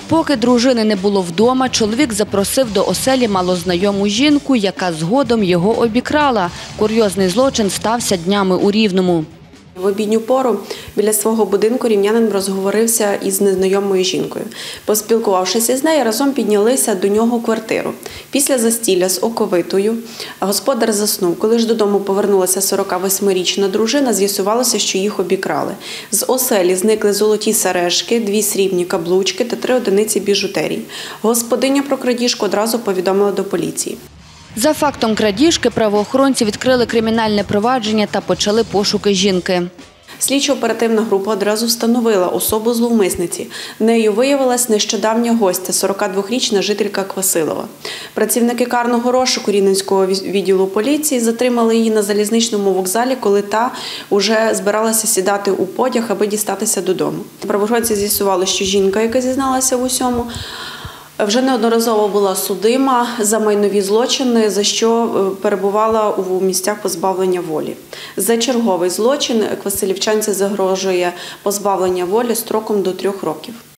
Поки дружини не було вдома, чоловік запросив до оселі малознайому жінку, яка згодом його обікрала. Курйозний злочин стався днями у Рівному. В обідню пору біля свого будинку рівнянин розговорився із незнайомою жінкою. Поспілкувавшись із нею, разом піднялися до нього у квартиру. Після застілля з оковитою господар заснув. Коли ж додому повернулася 48-річна дружина, з'ясувалося, що їх обікрали. З оселі зникли золоті сережки, 2 срібні каблучки та 3 одиниці біжутерії. Господиня про крадіжку одразу повідомила до поліції. За фактом крадіжки правоохоронці відкрили кримінальне провадження та почали пошуки жінки. Слідчо-оперативна група одразу встановила особу зловмисниці. Нею виявилась нещодавня гостя, 42-річна жителька Квасилова. Працівники карного розшуку Рівненського відділу поліції затримали її на залізничному вокзалі, коли та вже збиралася сідати у потяг, аби дістатися додому. Правоохоронці з'ясували, що жінка, яка зізналася в усьому, вже неодноразово була судима за майнові злочини, за що перебувала у місцях позбавлення волі. За черговий злочин квасилівчанці загрожує позбавлення волі строком до 3 років.